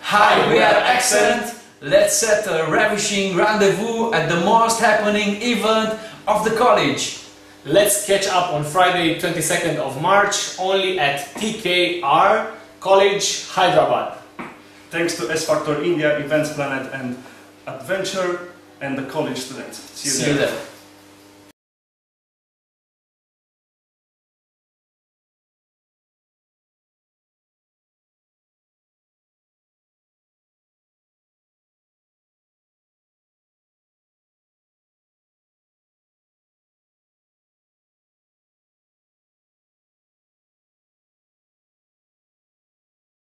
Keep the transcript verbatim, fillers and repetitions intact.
Hi, we are AKCENT. Let's set a ravishing rendezvous at the most happening event of the college. Let's catch up on Friday twenty-second of March only at T K R College, Hyderabad. Thanks to S Factor India, Events Planet and Adventure and the college students. See you See there. you there.